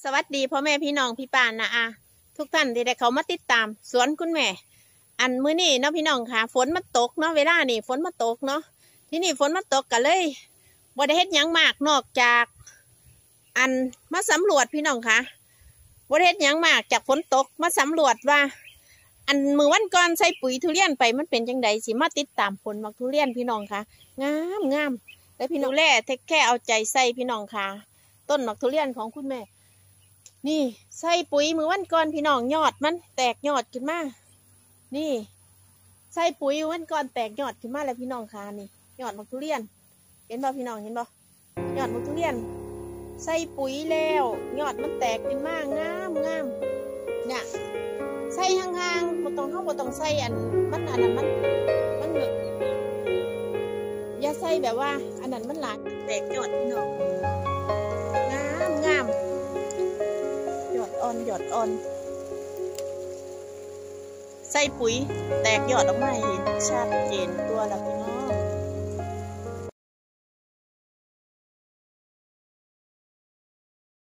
สวัสดีพ่อแม่พี่น้องพี่ป้านะทุกท่านที่ได้เขามาติดตามสวนคุณแม่อันมื้อนี้เนาะพี่น้องค่ะฝนมาตกเนาะเวลานี่ฝนมาตกเนาะที่นี่ฝนมาตกกันเลยบ่ได้เฮ็ดหยังมากนอกจากอันมาสำรวจพี่น้องค่ะบ่ได้เฮ็ดหยังมากจากฝนตกมาสำรวจว่าอันมื้อวันก่อนใส่ปุ๋ยทุเรียนไปมันเป็นจังไดสิมาติดตามผลมักทุเรียนพี่น้องค่ะงามงามแล้วพี่น้องแล่แค่เอาใจใส่พี่น้องค่ะต้นมักทุเรียนของคุณแม่นี่ใส่ปุ๋ยมือวันก่อนพี่น้องยอดมันแตกยอดขึ้นมานี่ใส่ปุ๋ยวันก่อนแตกยอดขึ้นมาแล้วพี่น้องค่ะนี่ยอดมักทุเรียนเห็นบ่พี่น้องเห็นบ่ยอดมักทุเรียนใส่ปุ๋ยแล้วยอดมันแตกขึ้นมางามงามเนี่ยใส่ห่างๆบ่ต้องใส่อันมันอันนั้นมันเหลืออย่าใส่แบบว่าอันนั้นมันหลายแตกยอดพี่น้องงามงามยอดอ่อนใส่ปุ๋ยแตกยอดออกมาเห็นชัดเจนตัวละพี่น้อง